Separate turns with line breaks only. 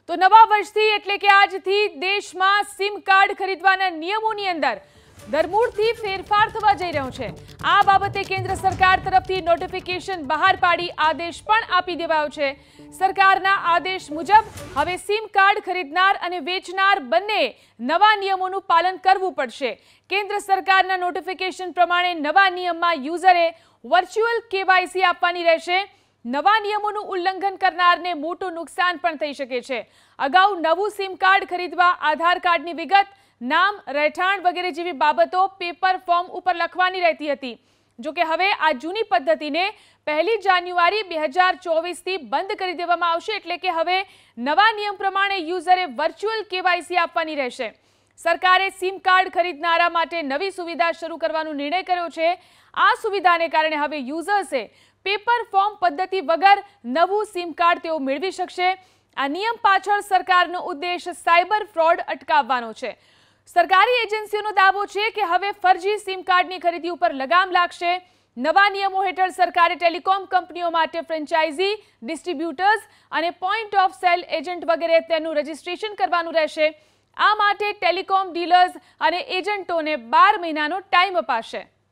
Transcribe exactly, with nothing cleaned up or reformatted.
તો નવા વર્ષથી એટલે કે આજથી દેશમાં સિમ કાર્ડ ખરીદવાના નિયમોની અંદર ધરમૂળથી ફેરફાર થવા જઈ રહ્યો છે। આ બાબતે કેન્દ્ર સરકાર તરફથી નોટિફિકેશન બહાર પાડી આદેશ પણ આપી દેવાયો છે। સરકારના આદેશ મુજબ હવે સિમ કાર્ડ ખરીદનાર અને વેચનાર બંને નવા નિયમોનું પાલન કરવું પડશે। કેન્દ્ર સરકારના નોટિફિકેશન પ્રમાણે નવા નિયમમાં યુઝરે વર્ચ્યુઅલ કેવાયસી આપવાની રહેશે। નવા નિયમોનું ઉલ્લંઘન કરનારને મોટું નુકસાન પણ થઈ શકે છે। અગાઉ નવું સિમ કાર્ડ ખરીદવા આધાર કાર્ડની વિગત, નામ, રહેઠાણ વગેરે જેવી બાબતો પેપર ફોર્મ ઉપર લખવાની રહેતી હતી। જો કે હવે આ જૂની પદ્ધતિને પહેલી જાન્યુઆરી બે હજાર ચોવીસથી બંધ કરી દેવામાં આવશે, એટલે કે હવે નવા નિયમ પ્રમાણે યુઝરે વર્ચ્યુઅલ કેવાયસી આપવાની રહેશે। સરકારે સિમ કાર્ડ ખરીદનારા માટે નવી સુવિધા શરૂ કરવાનો નિર્ણય કર્યો છે। આ સુવિધાને કારણે હવે યુઝર્સે પેપર ફોર્મ પદ્ધતિ વગર નવું સિમ કાર્ડ તેઓ મેળવી શકશે। આ નિયમ પાછળ સરકારનો ઉદ્દેશ સાયબર ફ્રોડ અટકાવવાનો છે। સરકારી એજન્સીઓનો દાવો છે કે હવે ફરજી સિમ કાર્ડની ખરીદી ઉપર લગામ લાગશે। નવા નિયમો હેઠળ સરકારે ટેલિકોમ કંપનીઓ માટે ફ્રેન્ચાઇઝી, ડિસ્ટ્રીબ્યુટર્સ અને પોઈન્ટ ઓફ સેલ એજન્ટ વગેરે તેનું રજીસ્ટ્રેશન કરવાનું રહેશે। આ માટે ટેલિકોમ ડીલર્સ અને એજન્ટોને બાર મહિનાનો ટાઈમ અપાશે।